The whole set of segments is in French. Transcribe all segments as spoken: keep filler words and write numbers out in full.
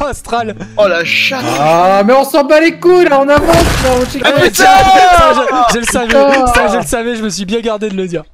astral. Oh la chatte. Ah mais on s'en bat les couilles là, on avance là, on check. Ah, Ouais, putain ça, je, je le savais, ça je le savais, je me suis bien gardé de le dire.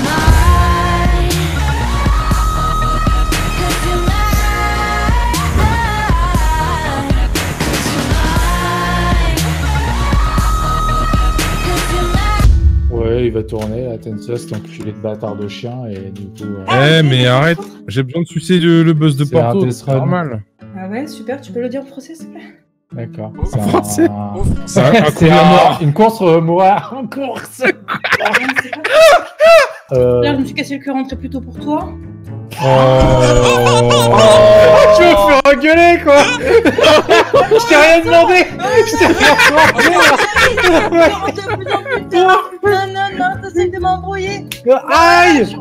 Ouais, il va tourner là, Tensa, cet enculé de bâtard de chien et du coup... Eh Euh... mais arrête, j'ai besoin de sucer le, le buzz de C'est un Porto, Death c'est Run. normal. Ah ouais, super, tu peux le dire en français s'il te plaît? D'accord. En C'est français. un... C'est un, un coup C'est de la un... mort. une course euh, mourir. Une course. euh... Là, je me suis cassé le cœur rentrer plus tôt pour toi. Oh... Tu me fais engueuler quoi. Je t'ai rien demandé. Je t'ai rien demandé. Non, non, non, t'essayes de m'embrouiller. Aïe. Non,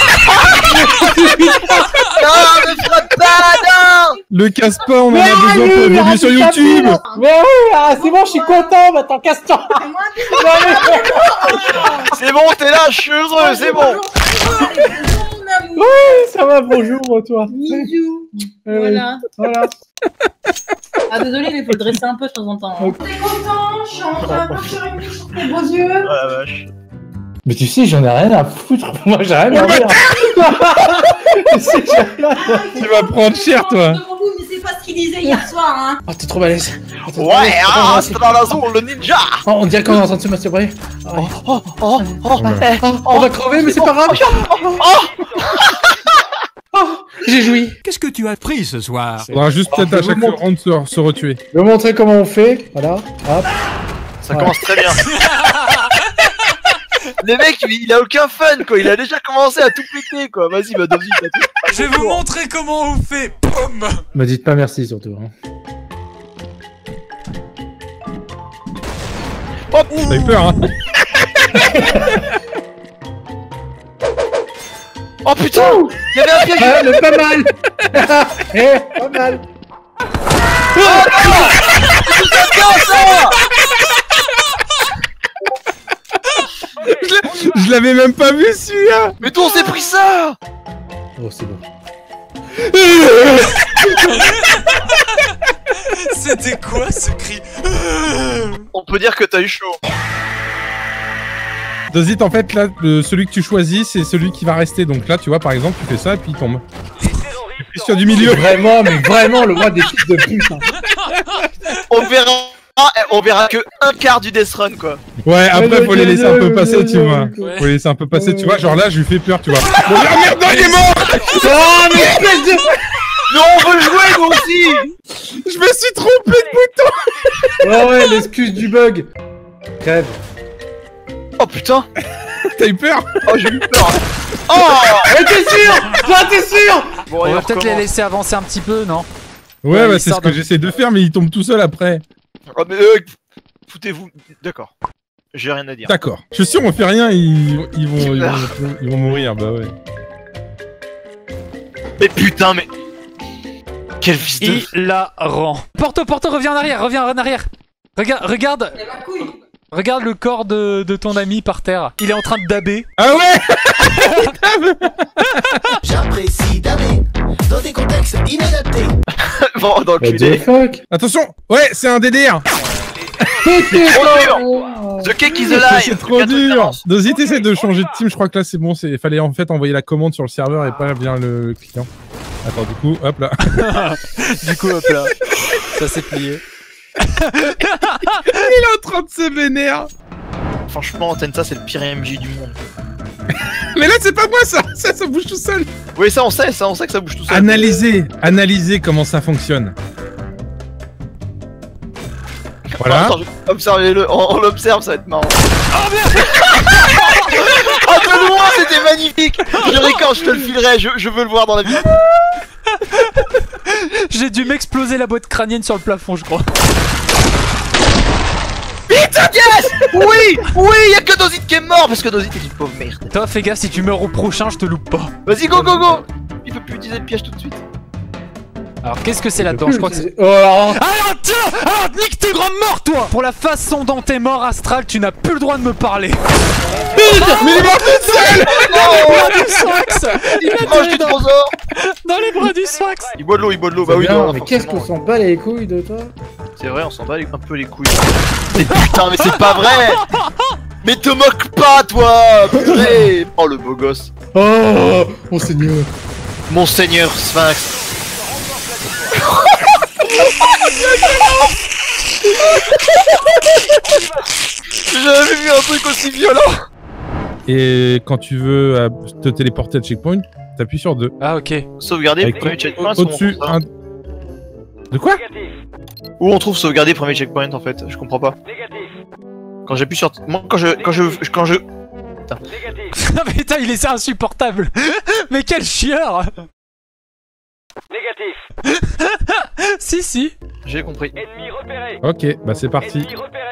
ne frappe pas, non. Le casse pas, on en Mais a besoin pour allez, évoluer sur arrête de YouTube. taper. Mais oui, ah, c'est bon, je suis content, maintenant casse-toi. C'est bon, t'es là, je suis heureux, c'est bon. Oui, ça va, bonjour toi. Bisous. Euh, Voilà. Voilà. Ah désolé, mais il faut le dresser un peu de temps en temps. Hein. T'es content? Je suis en train de faire une mise sur tes beaux yeux. Oh la vache. Mais tu sais, j'en ai rien à foutre. Moi, j'ai rien à dire. Tu sais, j'ai rien à- Tu vas prendre cher toi. Devant vous, mais c'est pas ce qu'il disait hier soir, hein. Oh, t'es trop balèze. Oh, t'es trop Ouais, balèze. Attends, ah, attends, c'est dans la zone, le ninja. Oh, on dirait qu'on est en train de se masturber. Oh, Oh, oh, oh, Ouais. eh, on va crever, mais c'est pas grave. Oh, j'ai joui. Qu'est-ce que tu as pris ce soir? Faudra juste peut-être à chaque round se, se retuer. Je vais vous montrer comment on fait. Voilà. Hop. Ça commence très bien. Le mec, il, il a aucun fun, quoi. Il a déjà commencé à tout péter, quoi. Vas-y, bah, David, t'as tout. Je vais vous montrer comment on fait. Poum. Me dites pas merci surtout. Hein. Hop. T'as eu peur, hein? Oh putain, il y avait un piège. Ah, mais pas mal. Eh, pas mal. Je l'avais même pas vu celui-là. Mais d'où on s'est pris ça? Oh, c'est bon. C'était quoi ce cri? On peut dire que t'as eu chaud. Dozit, en fait, là, le- celui que tu choisis, c'est celui qui va rester. Donc là, tu vois, par exemple, tu fais ça et puis il tombe. Et sur du milieu. Vraiment, mais vraiment le roi des fils de pute. Hein. On verra, on verra que un quart du Death Run, quoi. Ouais, après, faut les laisser un peu passer, tu vois. Ouais. Faut les laisser un peu passer, tu vois. Genre là, je lui fais peur, tu vois. Oh merde, non, il est mort. Oh, mais espèce de... Mais on veut jouer, nous aussi. Je me suis trompé de bouton. Oh ouais, l'excuse du bug. Crève. Oh putain. T'as eu peur? Oh, j'ai eu peur. Oh. Mais t'es sûr? Toi, t'es sûr? Bon, On allez, va on peut-être les recommence. laisser avancer un petit peu, non? Ouais, Ouais, bah il c'est sort ce que de- j'essaie de faire, mais il tombe tout seul après. Oh, mais euh, foutez-vous. D'accord. J'ai rien à dire. D'accord. Je suis sûr, on fait rien, ils, ils, vont, ils, vont, ils vont mourir, bah ouais. Mais putain, mais. Quel fils de. Il la rend. Porto, Porto, reviens en arrière, reviens en arrière. Regarde, regarde, C'est ma couille. regarde le corps de, de ton ami par terre. Il est en train de daber. Ah ouais. J'apprécie damer dans des contextes inadaptés. Bon, dans le What culé. the fuck? Attention. Ouais, c'est un D D R. Trop dur. The cake is alive. C'est trop dur. Dozit, essaie de changer de team, je crois que là c'est bon. Il fallait en fait envoyer la commande sur le serveur et pas bien le client. Attends, du coup, hop là. Du coup, hop là. Ça s'est plié. Il est en train de se vénérer. Franchement, Tensa, c'est le pire M J du monde. Mais là, c'est pas moi ça. Ça, ça bouge tout seul. Oui, ça on sait, ça on sait que ça bouge tout seul. Analysez, analysez comment ça fonctionne. Voilà. Attends, je- observez-le, on, on l'observe, ça va être marrant. Oh merde. Ah, de loin, c'était magnifique. Je quand je te le filerai, je, je veux le voir dans la vie. J'ai dû m'exploser la boîte crânienne sur le plafond, je crois. Vite, yes. Oui, oui, y'a que Dozit qui est mort parce que Dozit est une pauvre merde. Toi, fais gaffe, si tu meurs au prochain, je te loupe pas. Vas-y, go, go, go. Il peut plus utiliser le piège tout de suite. Alors qu'est-ce que c'est là-dedans? Je crois que c'est... Oh, alors... Alors tiens! Alors nique tes grandes morts toi! Pour la façon dont t'es mort Astral, tu n'as plus le droit de me parler! Putain, mais il est mort toute seule! Dans les bras du Sphinx! Il a Proche du dans... trésor. dans les bras du Sphinx! Il boit de l'eau, il boit de l'eau, Bah bah oui, bien, non, mais qu'est-ce qu'on forcément. s'en bat les couilles de toi? C'est vrai, on s'en bat les- un peu les couilles. Mais putain, mais c'est pas vrai! Mais te moque pas, toi! Purée! Oh, le beau gosse. Oh, mon seigneur. Monseigneur Sphinx. J'ai jamais vu un truc aussi violent! Et quand tu veux euh, te téléporter à checkpoint, t'appuies sur deux. Ah ok. Sauvegarder, Avec premier au- checkpoint, Au-dessus, où on trouve ça un... De quoi? Où on trouve sauvegarder, premier checkpoint en fait, je comprends pas. Quand j'appuie sur... Moi quand je... Quand je... Quand je... Non mais putain, il est insupportable! Mais quel chieur! Négatif! Si si! J'ai compris. Ok, bah c'est parti.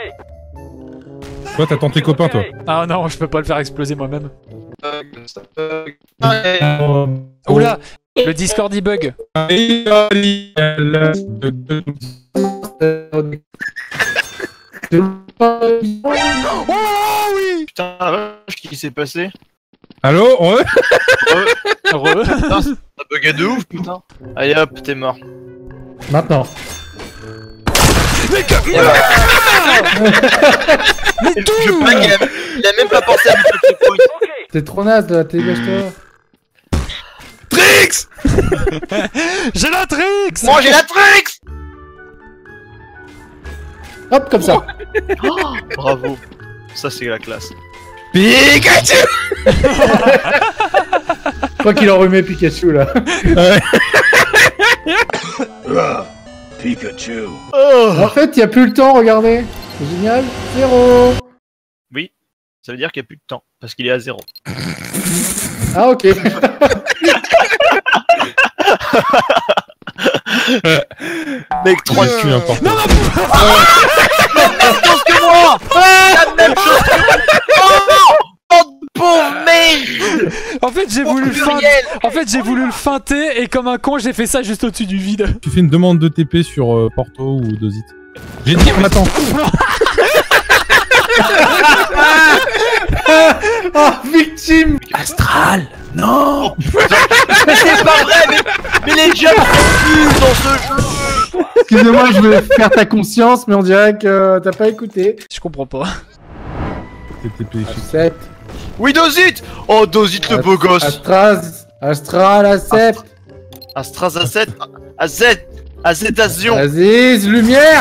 Toi, t'attends tes copains, toi. Ah non, je peux pas le faire exploser moi-même. Ah, Oula! Le Discord il bug. Oh oui! Putain, la vache, qu'est-ce qui s'est passé? Allô? Ouais. Heureux. Putain, ça bugué de ouf, putain. Allez hop, t'es mort. Maintenant. Mais Je tout! blague, il a, il a même pas pensé à mettre le checkpoint. T'es trop naze là, t'es gâche-toi. Trix! J'ai la Trix! Moi j'ai la Trix! Hop, comme ça. Oh, bravo. Ça c'est la classe. Pikachu! Je crois qu'il en remet Pikachu là. Pikachu. Oh. En fait, il y a plus le temps, regardez. C'est génial. Zéro. Oui, ça veut dire qu'il n'y a plus de temps, parce qu'il est à zéro. Ah, ok. Mec, trois Je suis important. Non, non, chose que moi! La même chose que moi! Oh, pauvre merde! En fait, j'ai voulu le feinter. En fait, j'ai voulu le feinter et comme un con, j'ai fait ça juste au-dessus du vide. Tu fais une demande de T P sur euh, Porto ou Dozit. J'ai dit, on attend. Oh, victime. Astral. Non. Mais c'est pas vrai, mais, mais les jeunes sont nuls dans ce jeu! Excusez-moi, je vais faire ta conscience, mais on dirait que t'as pas écouté. Je comprends pas. T P. sept. Oui, Dozit! Oh, Dozit le beau gosse! Astraz. Astral à sept. Astraz à sept, à Z, à Zétation! Aziz, lumière.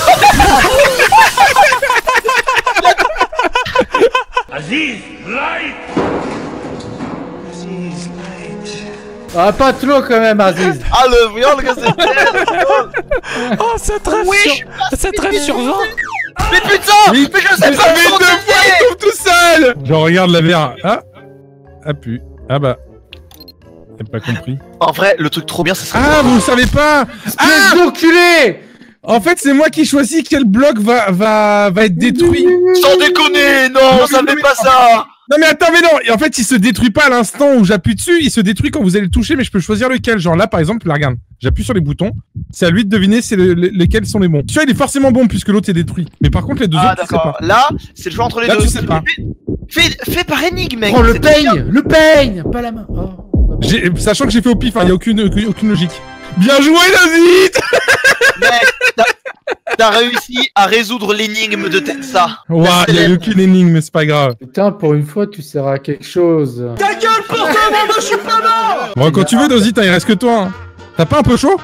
Ah, pas trop quand même, Aziz. Ah, le viol que c'est! Oh, cette rêve Oui, sur... Cette rêve sur vingt. Mais putain! Oui, mais je sais mais pas ça fait comment deux fois, t'es. il tombe tout seul! Je regarde la V R. Ah! Ah, pu. Ah bah. J'ai pas compris. En vrai, le truc trop bien, ça serait... Ah, vous le savez pas! Ah! Espèce d'enculé. En fait, c'est moi qui choisis quel bloc va, va, va être détruit. Sans déconner! Non, Non, on savait mais- pas ça! Non mais attends, mais non! Et en fait, il se détruit pas à l'instant où j'appuie dessus, il se détruit quand vous allez le toucher, mais je peux choisir lequel. Genre là, par exemple, là, regarde. J'appuie sur les boutons. C'est à lui de deviner c'est le- le- lesquels sont les bons. Celui-là, il est forcément bon puisque l'autre est détruit. Mais par contre, les deux Ah autres, tu sais d'accord, pas. là, c'est le choix entre les Là, deux. tu sais pas. Fais, fais par énigme, mec! Prends le c'est trop bien. peigne. Le peigne. Pas la main. Oh. J'ai- Sachant que j'ai fait au pif, il n'y a aucune, aucune, aucune logique. Bien joué, Nazit! Mec, t'as- t'as réussi à résoudre l'énigme de Tensa. Ouah, il n'y a eu aucune énigme, mais c'est pas grave. Putain, pour une fois, tu seras quelque chose. Ta gueule pour toi, moi, je suis pas mort! Bon, quand tu veux, Nazit, hein, il reste que toi. Hein. T'as pas un peu chaud?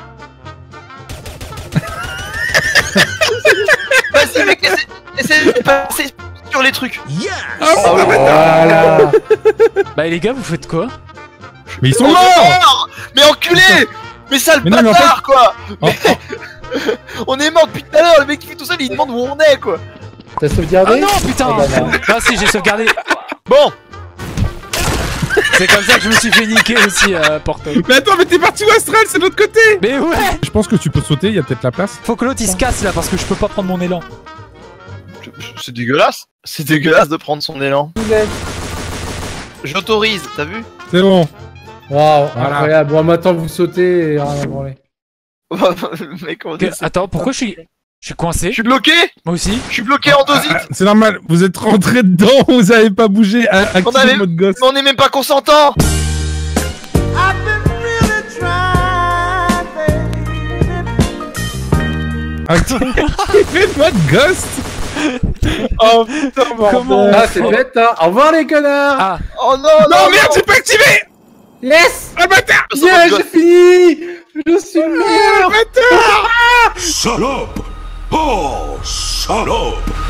Vas-y, mec, essaie, essaie de passer sur les trucs. Ah, Ah ouais, Voilà. Bah les gars, vous faites quoi? Mais ils sont On est morts! mort. Mais enculé! Mais sale Mais non, mais en bâtard, quoi! Oh, oh. On est mort depuis tout à l'heure, le mec qui fait tout seul, il demande où on est, quoi! T'as sauvegardé? Ah non, putain! Ah bah non. Ah si, j'ai sauvegardé. Bon! C'est comme ça que je me suis fait niquer aussi à Porto. Mais attends, mais t'es parti où, Astral? C'est de l'autre côté! Mais ouais! Je pense que tu peux sauter, il y a peut-être la place. Faut que l'autre il se casse là parce que je peux pas prendre mon élan. C'est dégueulasse! C'est dégueulasse de prendre son élan. J'autorise, t'as vu? C'est bon. Waouh, Voilà. incroyable. Bon, maintenant vous sautez et rien à branler. Mec, on Que- Attends, pourquoi je suis... Je suis coincé? Je suis bloqué. Moi aussi. Je suis bloqué en dosite. Ah, c'est normal, vous êtes rentré dedans, vous avez pas bougé, à activer avait- le mode Ghost. Mais on est même pas consentant. Activez le mode Ghost. Oh putain, Comment? Ah, c'est bête, hein. Au revoir, les connards. Ah, Oh non, Non, non, merde, j'ai pas activé. Yes. Ah, bâtard. Yeah, j'ai fini. Je suis le meilleur. Bâtard. Salope! Oh, salope!